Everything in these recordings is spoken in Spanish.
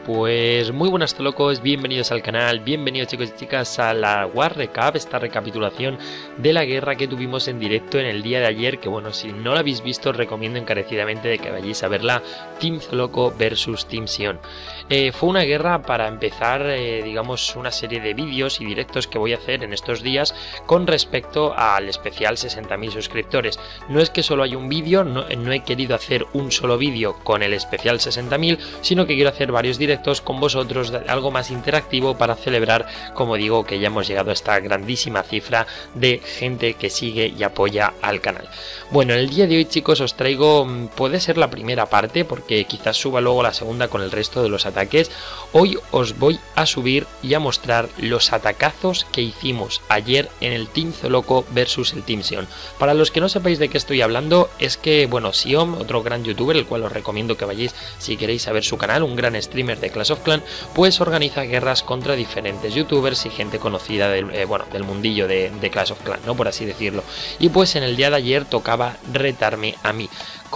Pues muy buenas locos, bienvenidos al canal, bienvenidos chicos y chicas a la War Recap, esta recapitulación de la guerra que tuvimos en directo en el día de ayer, que bueno, si no la habéis visto os recomiendo encarecidamente de que vayáis a verla, Team Zoloco versus Team Sion. Fue una guerra para empezar, digamos, una serie de vídeos y directos que voy a hacer en estos días con respecto al especial 60.000 suscriptores. No es que solo hay un vídeo, no he querido hacer un solo vídeo con el especial 60.000, sino que quiero hacer varios directos con vosotros, algo más interactivo para celebrar, como digo, que ya hemos llegado a esta grandísima cifra de gente que sigue y apoya al canal. Bueno, en el día de hoy chicos os traigo, puede ser la primera parte porque quizás suba luego la segunda con el resto de los ataques. Hoy os voy a subir y a mostrar los atacazos que hicimos ayer en el Team Zoloco versus el Team Sion. Para los que no sepáis de qué estoy hablando, es que, bueno, Sion, otro gran youtuber, el cual os recomiendo que vayáis si queréis saber su canal, un gran streamer de Clash of Clans, pues organiza guerras contra diferentes youtubers y gente conocida del, del mundillo de Clash of Clans, ¿no? Por así decirlo. Y pues en el día de ayer tocaba retarme a mí.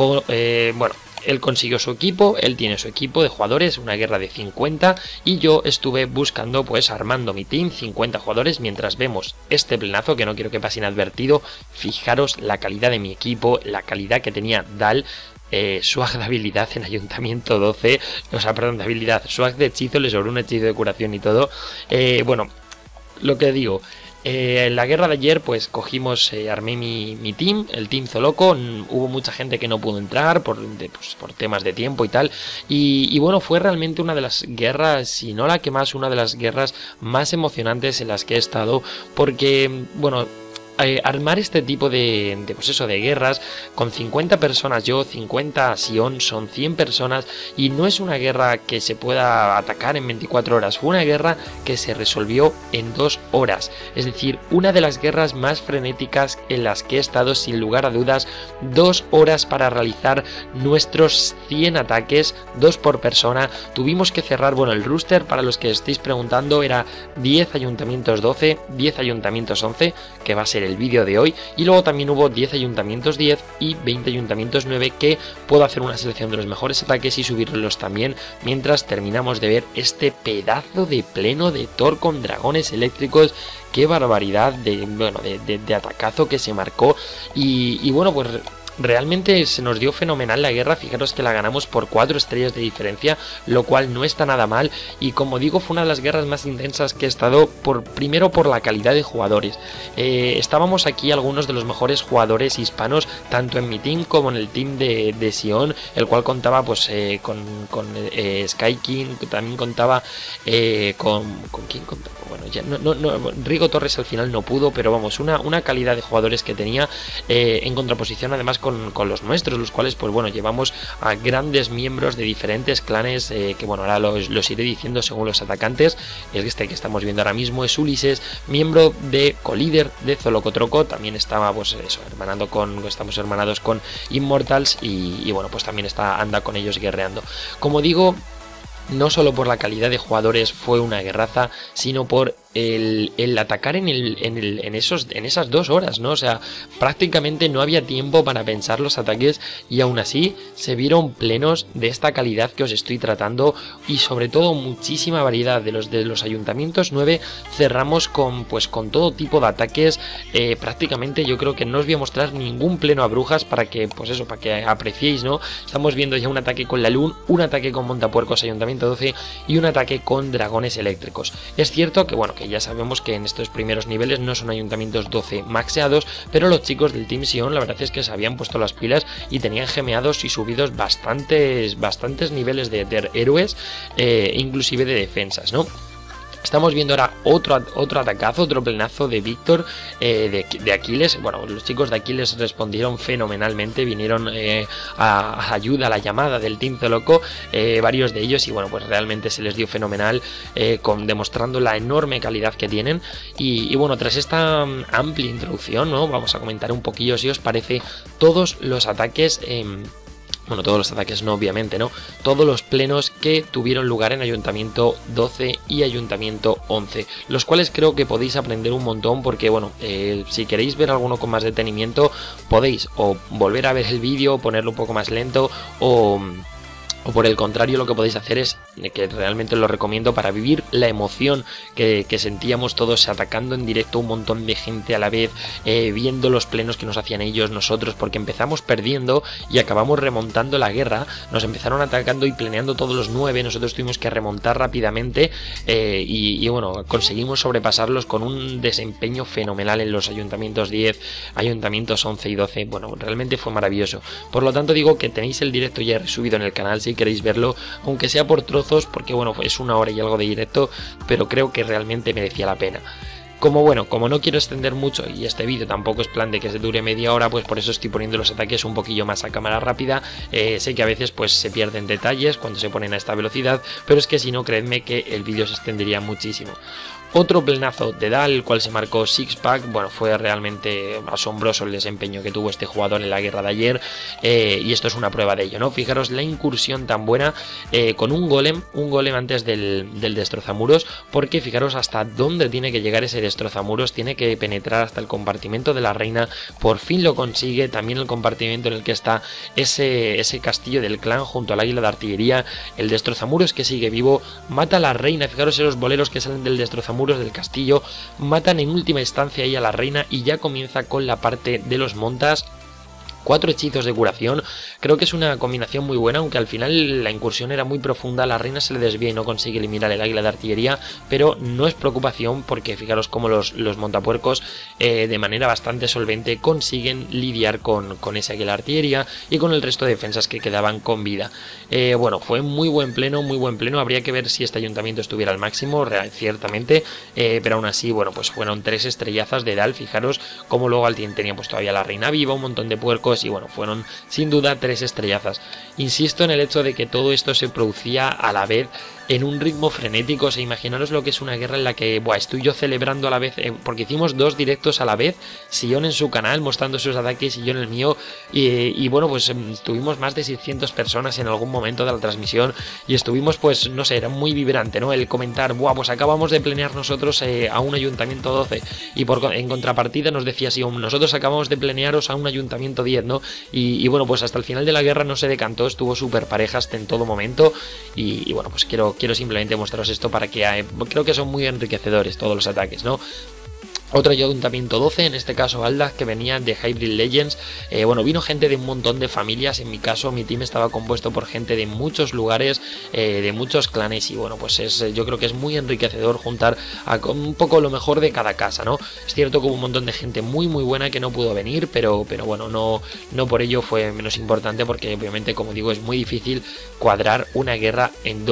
Él consiguió su equipo, él tiene su equipo de jugadores, una guerra de 50, y yo estuve buscando, pues armando mi team, 50 jugadores, mientras vemos este plenazo, que no quiero que pase inadvertido. Fijaros la calidad de mi equipo, la calidad que tenía Dal, swag de habilidad en Ayuntamiento 12, de habilidad, swag de hechizo, le sobró un hechizo de curación y todo. Lo que digo, en la guerra de ayer pues cogimos, armé mi team, el Team Zoloco. Hubo mucha gente que no pudo entrar por temas de tiempo y tal, y bueno, fue realmente una de las guerras, si no la que más, una de las guerras más emocionantes en las que he estado, porque bueno, armar este tipo de guerras con 50 personas, yo 50 Sion, son 100 personas, y no es una guerra que se pueda atacar en 24 horas, fue una guerra que se resolvió en 2 horas, es decir, una de las guerras más frenéticas en las que he estado sin lugar a dudas. 2 horas para realizar nuestros 100 ataques, 2 por persona. Tuvimos que cerrar, bueno, el rooster, para los que estéis preguntando, era 10 ayuntamientos 12, 10 ayuntamientos 11, que va a ser el vídeo de hoy, y luego también hubo 10 ayuntamientos 10 y 20 ayuntamientos 9, que puedo hacer una selección de los mejores ataques y subirlos también mientras terminamos de ver este pedazo de pleno de Thor con dragones eléctricos. Qué barbaridad de atacazo que se marcó, y bueno, pues realmente se nos dio fenomenal la guerra. Fijaros que la ganamos por 4 estrellas de diferencia, lo cual no está nada mal, y como digo, fue una de las guerras más intensas que he estado, primero por la calidad de jugadores. Estábamos aquí algunos de los mejores jugadores hispanos, tanto en mi team como en el team de Sion, el cual contaba pues con Sky King, también contaba ¿con quién contaba? Bueno, ya Rigo Torres al final no pudo, pero vamos, una calidad de jugadores que tenía, en contraposición además con los nuestros, los cuales pues bueno, llevamos a grandes miembros de diferentes clanes, que bueno, ahora los iré diciendo según los atacantes. Este que estamos viendo ahora mismo es Ulises, miembro de colíder de Zolocotroco, también estaba pues eso, estamos hermanados con Immortals, y bueno, pues también anda con ellos guerreando. Como digo, no solo por la calidad de jugadores fue una guerraza, sino por el atacar en esas 2 horas, ¿no? O sea, prácticamente no había tiempo para pensar los ataques, y aún así se vieron plenos de esta calidad que os estoy tratando, y sobre todo muchísima variedad. De los ayuntamientos 9 cerramos con todo tipo de ataques. Prácticamente yo creo que no os voy a mostrar ningún pleno a brujas para que apreciéis, ¿no? Estamos viendo ya un ataque con la Lun, un ataque con montapuercos Ayuntamiento 12 y un ataque con dragones eléctricos. Es cierto que bueno, que ya sabemos que en estos primeros niveles no son ayuntamientos 12 maxeados, pero los chicos del Team Sion la verdad es que se habían puesto las pilas y tenían gemeados y subidos bastantes niveles de héroes, inclusive de defensas, ¿no? Estamos viendo ahora otro atacazo, otro plenazo de Víctor, de Aquiles. Bueno, los chicos de Aquiles respondieron fenomenalmente, vinieron a ayuda a la llamada del Team Zoloco, varios de ellos, y bueno, pues realmente se les dio fenomenal, demostrando la enorme calidad que tienen. Y bueno, tras esta amplia introducción, ¿no? Vamos a comentar un poquillo, si os parece, todos los ataques. Bueno, todos los ataques no, obviamente, ¿no? Todos los plenos que tuvieron lugar en Ayuntamiento 12 y Ayuntamiento 11, los cuales creo que podéis aprender un montón, porque, bueno, si queréis ver alguno con más detenimiento, podéis o volver a ver el vídeo, ponerlo un poco más lento, o por el contrario, lo que podéis hacer es que realmente lo recomiendo para vivir la emoción que sentíamos todos atacando en directo un montón de gente a la vez, viendo los plenos que nos hacían ellos, nosotros, porque empezamos perdiendo y acabamos remontando la guerra, nos empezaron atacando y pleneando todos los 9, nosotros tuvimos que remontar rápidamente y bueno, conseguimos sobrepasarlos con un desempeño fenomenal en los ayuntamientos 10, ayuntamientos 11 y 12, bueno, realmente fue maravilloso. Por lo tanto digo que tenéis el directo ya subido en el canal si queréis verlo, aunque sea por trozos, porque bueno, es 1 hora y algo de directo, pero creo que realmente merecía la pena. Como no quiero extender mucho y este vídeo tampoco es plan de que se dure media hora, pues por eso estoy poniendo los ataques un poquillo más a cámara rápida. Sé que a veces pues se pierden detalles cuando se ponen a esta velocidad, pero es que si no, creedme que el vídeo se extendería muchísimo. Otro plenazo de Dal, el cual se marcó Sixpack, bueno, fue realmente asombroso el desempeño que tuvo este jugador en la guerra de ayer, y esto es una prueba de ello, ¿no? Fijaros la incursión tan buena con un golem antes del destrozamuros, porque fijaros hasta dónde tiene que llegar ese destrozamuros, tiene que penetrar hasta el compartimento de la reina, por fin lo consigue, también el compartimento en el que está ese castillo del clan junto al águila de artillería, el destrozamuros que sigue vivo, mata a la reina, fijaros esos boleros que salen del destrozamuros del castillo, matan en última instancia ahí a la reina y ya comienza con la parte de los montas. 4 hechizos de curación, creo que es una combinación muy buena, aunque al final la incursión era muy profunda, la reina se le desvía y no consigue eliminar el águila de artillería, pero no es preocupación porque fijaros cómo los montapuercos de manera bastante solvente consiguen lidiar con ese águila de artillería y con el resto de defensas que quedaban con vida. Bueno, fue muy buen pleno, habría que ver si este ayuntamiento estuviera al máximo, ciertamente, pero aún así, bueno, pues fueron 3 estrellazas de Dal, fijaros cómo luego alguien tenía pues todavía la reina viva, un montón de puercos, y bueno, fueron sin duda 3 estrellazas. Insisto en el hecho de que todo esto se producía a la vez en un ritmo frenético, o sea, imaginaros lo que es una guerra en la que estoy yo celebrando a la vez, porque hicimos 2 directos a la vez, Sion en su canal mostrando sus ataques y yo en el mío, y bueno, pues tuvimos más de 600 personas en algún momento de la transmisión y estuvimos, pues no sé, era muy vibrante, ¿no? El comentar, pues acabamos de plenear nosotros a un ayuntamiento 12 y en contrapartida nos decía Sion, nosotros acabamos de plenearos a un ayuntamiento 10, ¿no? Y bueno, pues hasta el final de la guerra no se decantó, estuvo súper pareja hasta en todo momento y bueno, pues quiero simplemente mostraros esto para que creo que son muy enriquecedores todos los ataques, ¿no? Otro ayuntamiento 12, en este caso Aldaz, que venía de Hybrid Legends. Bueno, vino gente de un montón de familias. En mi caso, mi team estaba compuesto por gente de muchos lugares, de muchos clanes. Y bueno, pues yo creo que es muy enriquecedor juntar un poco lo mejor de cada casa, ¿no? Es cierto que hubo un montón de gente muy buena que no pudo venir, pero bueno, no por ello fue menos importante, porque obviamente, como digo, es muy difícil cuadrar una guerra en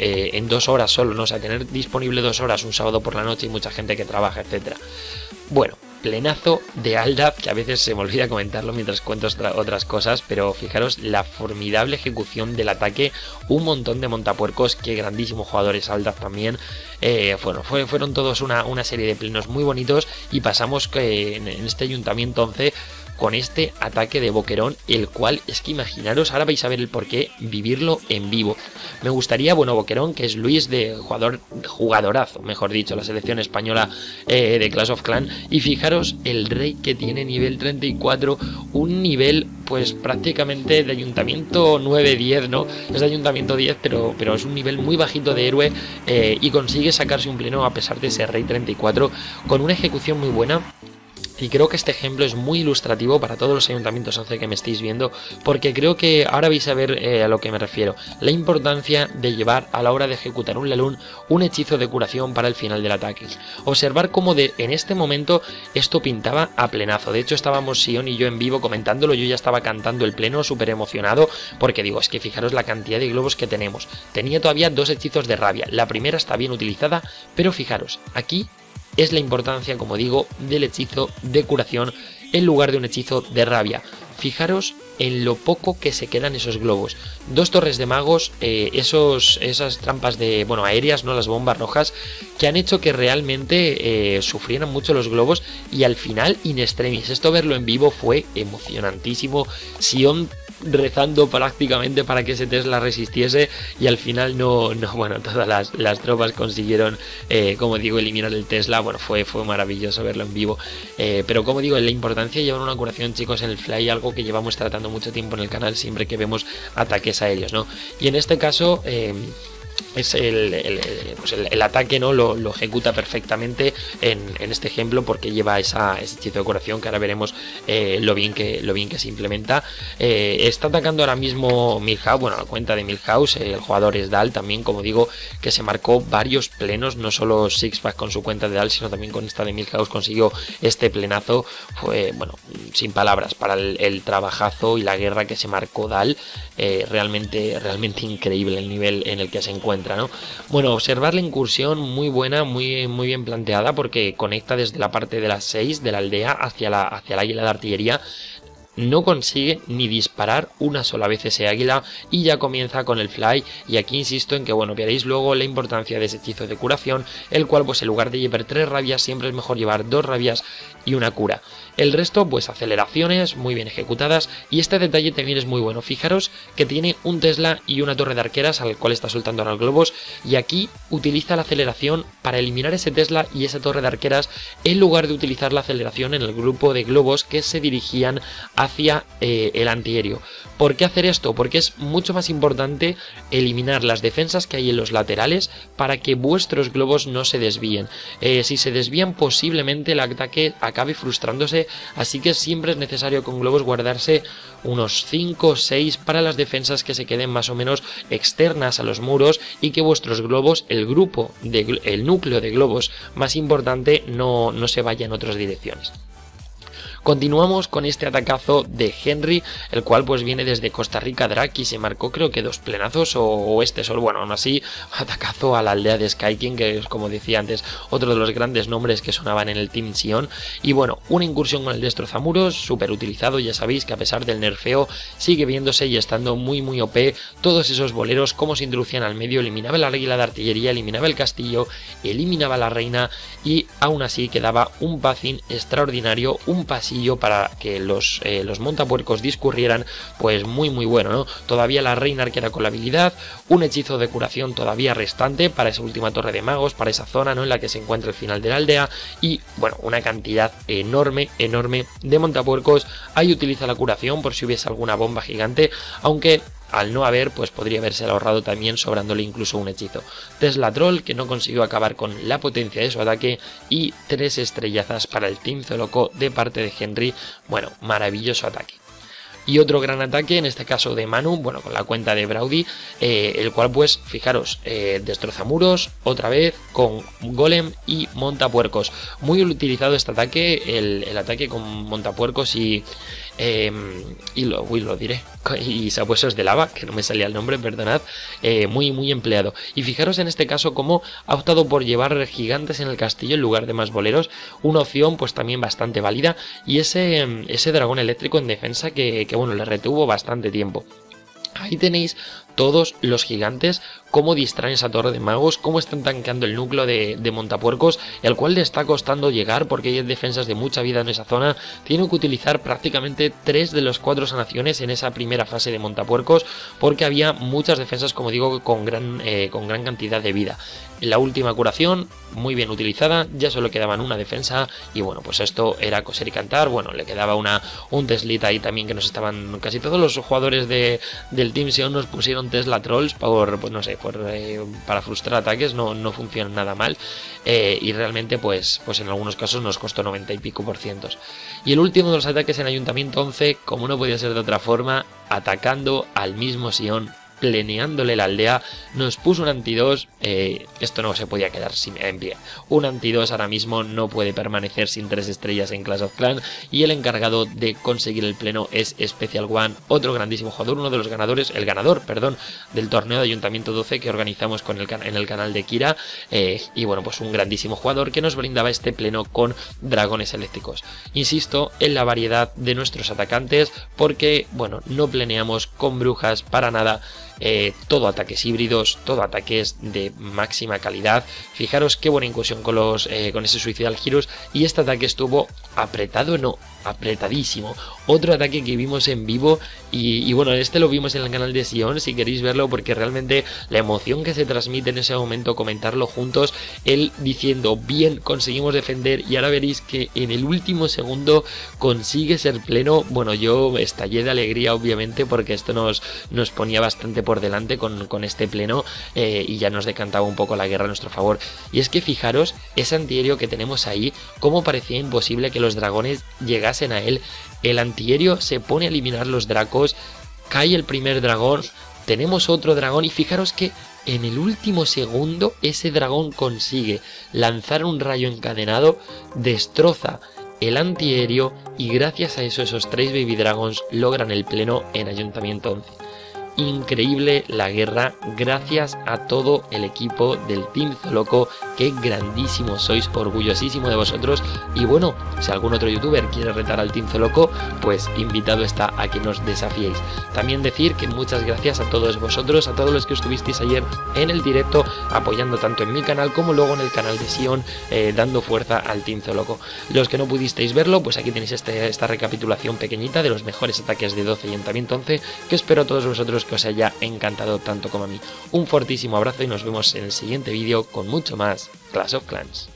2 horas solo, ¿no? O sea, tener disponible 2 horas un sábado por la noche y mucha gente que trabaja, etcétera. Bueno, plenazo de Aldaz, que a veces se me olvida comentarlo mientras cuento otras cosas, pero fijaros la formidable ejecución del ataque, un montón de montapuercos, qué grandísimos jugadores Aldaz también. Bueno, fueron todos una serie de plenos muy bonitos y pasamos en este ayuntamiento 11 con este ataque de Boquerón, el cual es que imaginaros, ahora vais a ver el porqué, vivirlo en vivo. Me gustaría, bueno, Boquerón, que es Luis de jugadorazo, mejor dicho, la selección española de Clash of Clans, y fijaros el rey que tiene nivel 34, un nivel pues prácticamente de ayuntamiento 9-10, ¿no? Es de ayuntamiento 10, pero es un nivel muy bajito de héroe, y consigue sacarse un pleno a pesar de ser rey 34, con una ejecución muy buena. Y creo que este ejemplo es muy ilustrativo para todos los ayuntamientos 11 que me estáis viendo, porque creo que ahora vais a ver a lo que me refiero. La importancia de llevar a la hora de ejecutar un Lelun un hechizo de curación para el final del ataque. Observar cómo en este momento esto pintaba a plenazo. De hecho estábamos Sion y yo en vivo comentándolo, yo ya estaba cantando el pleno súper emocionado, porque digo, es que fijaros la cantidad de globos que tenemos. Tenía todavía 2 hechizos de rabia, la primera está bien utilizada, pero fijaros, aquí es la importancia, como digo, del hechizo de curación en lugar de un hechizo de rabia. Fijaros en lo poco que se quedan esos globos. 2 torres de magos, esas trampas de, bueno, aéreas, no las bombas rojas, que han hecho que realmente sufrieran mucho los globos y al final in extremis. Esto verlo en vivo fue emocionantísimo. Sion rezando prácticamente para que ese Tesla resistiese y al final bueno, todas las tropas consiguieron, como digo, eliminar el Tesla. Bueno, fue maravilloso verlo en vivo, pero como digo, la importancia de llevar una curación, chicos, en el fly, algo que llevamos tratando mucho tiempo en el canal siempre que vemos ataques aéreos, ¿no? Y en este caso es el ataque, ¿no? Lo ejecuta perfectamente en este ejemplo, porque lleva ese hechizo de curación que ahora veremos lo bien que se implementa. Está atacando ahora mismo Milhouse, bueno, la cuenta de Milhouse, el jugador es Dal también, como digo, que se marcó varios plenos, no solo Sixpack con su cuenta de Dal, sino también con esta de Milhouse consiguió este plenazo. Fue, bueno, sin palabras para el trabajazo y la guerra que se marcó Dal. Realmente increíble el nivel en el que se encuentra, ¿no? Bueno, observar la incursión muy buena, muy bien planteada, porque conecta desde la parte de las 6 de la aldea hacia el águila de artillería. No consigue ni disparar una sola vez ese águila y ya comienza con el fly. Y aquí insisto en que, bueno, veréis luego la importancia de ese hechizo de curación, el cual pues en lugar de llevar 3 rabias siempre es mejor llevar 2 rabias y una cura. El resto pues aceleraciones muy bien ejecutadas, y este detalle también es muy bueno. Fijaros que tiene un Tesla y una torre de arqueras al cual está soltando ahora los globos, y aquí utiliza la aceleración para eliminar ese Tesla y esa torre de arqueras en lugar de utilizar la aceleración en el grupo de globos que se dirigían hacia el antiaéreo. ¿Por qué hacer esto? Porque es mucho más importante eliminar las defensas que hay en los laterales para que vuestros globos no se desvíen. Si se desvían, posiblemente el ataque acabe frustrándose, así que siempre es necesario con globos guardarse unos 5 o 6 para las defensas que se queden más o menos externas a los muros, y que vuestros globos, el núcleo de globos más importante, no se vaya en otras direcciones. Continuamos con este atacazo de Henry, el cual pues viene desde Costa Rica Drake y se marcó creo que 2 plenazos o este solo. Bueno, aún así, atacazo a la aldea de Sky King, que es, como decía antes, otro de los grandes nombres que sonaban en el Team Sion. Y bueno, una incursión con el destrozamuros, súper utilizado. Ya sabéis que a pesar del nerfeo sigue viéndose y estando muy OP. Todos esos boleros, como se introducían al medio, eliminaba el águila de artillería, eliminaba el castillo, eliminaba la reina, y aún así quedaba un pathing extraordinario, un pasillo para que los montapuercos discurrieran, pues muy bueno, ¿no? Todavía la reina arquera con la habilidad, un hechizo de curación todavía restante para esa última torre de magos, para esa zona, ¿no?, en la que se encuentra el final de la aldea, y bueno, una cantidad enorme de montapuercos. Ahí utiliza la curación por si hubiese alguna bomba gigante, aunque al no haber, pues podría haberse ahorrado también, sobrándole incluso un hechizo. Tesla Troll, que no consiguió acabar con la potencia de su ataque, y 3 estrellazas para el Team Zooloco de parte de Henry. Bueno, maravilloso ataque. Y otro gran ataque, en este caso de Manu, bueno, con la cuenta de Braudy, el cual pues, fijaros, destroza muros, otra vez, con Golem y Montapuercos. Muy utilizado este ataque, el ataque con Montapuercos y lo diré, y sabuesos de lava, que no me salía el nombre, perdonad, muy empleado. Y fijaros en este caso cómo ha optado por llevar gigantes en el castillo en lugar de más boleros, una opción pues también bastante válida, y ese dragón eléctrico en defensa que bueno, le retuvo bastante tiempo. Ahí tenéis todos los gigantes, cómo distraen esa torre de magos, cómo están tanqueando el núcleo de montapuercos, el cual le está costando llegar porque hay defensas de mucha vida en esa zona. Tiene que utilizar prácticamente 3 de los 4 sanaciones en esa primera fase de montapuercos, porque había muchas defensas, como digo, con gran cantidad de vida. En la última curación, muy bien utilizada, ya solo quedaban una defensa, y bueno, pues esto era coser y cantar. Bueno, le quedaba un Teslita ahí también, que nos estaban, casi todos los jugadores del Team Sion nos pusieron Tesla Trolls pues no sé, para frustrar ataques. No funcionan nada mal, y realmente pues en algunos casos nos costó 90 y pico %. Y el último de los ataques en Ayuntamiento 11, como no podía ser de otra forma, atacando al mismo Sion, pleneándole la aldea, nos puso un anti-2. Esto no se podía quedar en pie. Un anti-2 ahora mismo no puede permanecer sin 3 estrellas en Clash of Clans, y el encargado de conseguir el pleno es Special One, otro grandísimo jugador, uno de los ganadores, el ganador del torneo de Ayuntamiento 12 que organizamos en el canal de Kira, y bueno, pues un grandísimo jugador que nos brindaba este pleno con dragones eléctricos. Insisto en la variedad de nuestros atacantes, porque bueno, no pleneamos con brujas para nada. Todo ataques híbridos, todo ataques de máxima calidad. Fijaros qué buena incursión con ese Suicidal Heroes, y este ataque estuvo apretadísimo. Otro ataque que vimos en vivo, y bueno, este lo vimos en el canal de Sion, si queréis verlo, porque realmente la emoción que se transmite en ese momento, comentarlo juntos, él diciendo bien, conseguimos defender, y ahora veréis que en el último segundo consigue ser pleno. Bueno, yo estallé de alegría, obviamente, porque esto nos ponía bastante por delante con este pleno y ya nos decantaba un poco la guerra a nuestro favor. Y es que fijaros ese antiaéreo que tenemos ahí, cómo parecía imposible que los dragones llegasen a él. El antiaéreo se pone a eliminar los dracos, cae el primer dragón, tenemos otro dragón y fijaros que en el último segundo ese dragón consigue lanzar un rayo encadenado, destroza el antiaéreo y gracias a eso esos 3 Baby Dragons logran el pleno en Ayuntamiento 11. Increíble la guerra, gracias a todo el equipo del Team Zooloco, que grandísimos sois, orgullosísimo de vosotros. Y bueno, si algún otro youtuber quiere retar al Team Zooloco, pues invitado está a que nos desafiéis. También decir que muchas gracias a todos vosotros, a todos los que estuvisteis ayer en el directo, apoyando tanto en mi canal como luego en el canal de Sion, dando fuerza al Team Zooloco. Los que no pudisteis verlo, pues aquí tenéis esta recapitulación pequeñita de los mejores ataques de 12 y Ayuntamiento 11, que espero a todos vosotros que os haya encantado tanto como a mí. Un fortísimo abrazo y nos vemos en el siguiente vídeo con mucho más Clash of Clans.